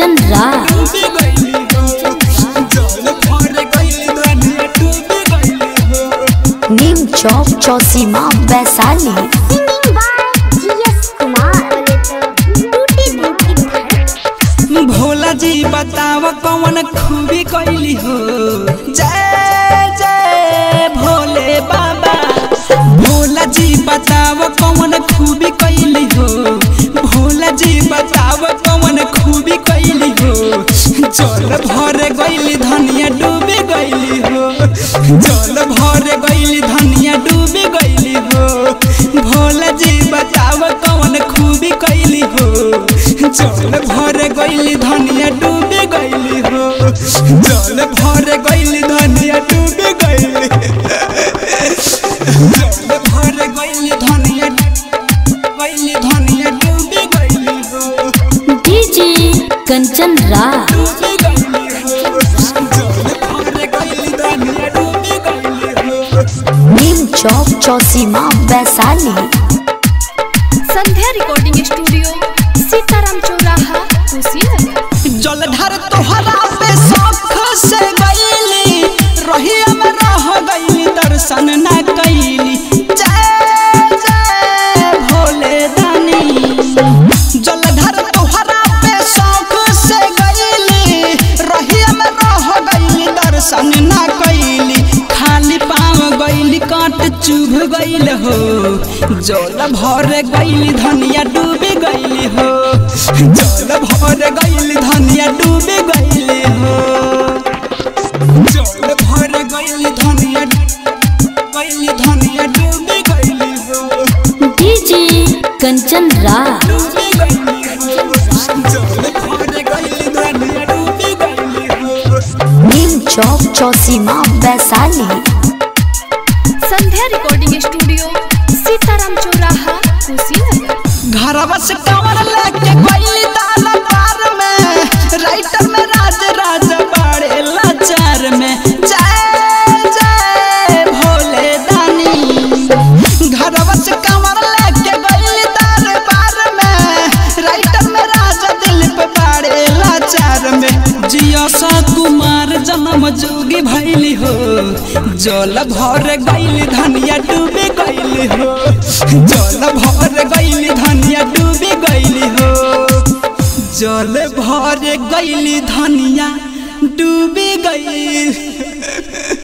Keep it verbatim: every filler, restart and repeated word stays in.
कंचन राज नीम चौक चौसीमा वैशाली। भोला जी बताव कौन खूबी कैली हो। जय जय भोले बाबा। भोला जी बताव कौन खूबी कैली हो। भोला जी बताव कौन खूबी कैली हो। जल भर गईली धनिया डूबी गईली हो। जल भर गईली धनिया डूबी गईली हो। भोला जी बताव कौन खूबी कैली हो। जल भर गईली धनिया डूबी गईली हो। जल भर गईली धनिया डूबी गईली। जल भर गईली धनिया गईली धनिया डूबी गईली हो। डीजे कंचन राज डूबी गईली हो। जल भर गईली धनिया डूबी गईली हो। नीम चौक चौसीमा वैशाली। Sandhya recording studio Sitaram Chauraha Kushinagar. जलधर तोहरा पे शौक से गईली। रहिया में रह गईली दर्शन न कैली। जय जय भोले दानी। जलधर तोहरा पे शौक से गईली। रहिया में रह गईली दर्शन न कैली। खाली पाँव गईली काट चुभ गईल हो। जल भर गईली धनिया डूबी गईली हो। जल भर गईली धनिया डूबी गईली हो। जल भर गईली धनिया गईली धनिया डूबी गईली हो। डीजे कंचन राज डूबी गईली हो। जल भर गईली धनिया डूबी गईली हो। नीम चौक चौसीमा वैशाली। Sandhya recording studio Sitaram Chauraha Kushinagar. घरवा से कवर लेके गईली दाल पार में। राइटर में राज राज बाड़े लाचार में। जय जय भोले दानी। घरवा से कवर लेके गईली दाल पार में। राइटर में राज दिलीप बाड़े लाचार में। जिया सा कुमार जन्म जोगी भैली हो। जल भर गईली धनिया डूबी गईली हो। जल भर गईली धनिया डूबी गईली हो। जल भर गईली धनिया डूबी गई।